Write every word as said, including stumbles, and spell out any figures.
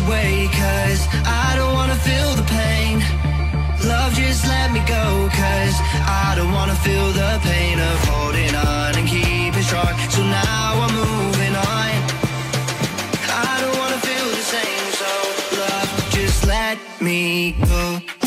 away, cause I don't wanna feel the pain. Love, just let me go, cause I don't wanna feel the pain of holding on and keeping strong. So now I'm moving on. I don't wanna feel the same, so love, just let me go.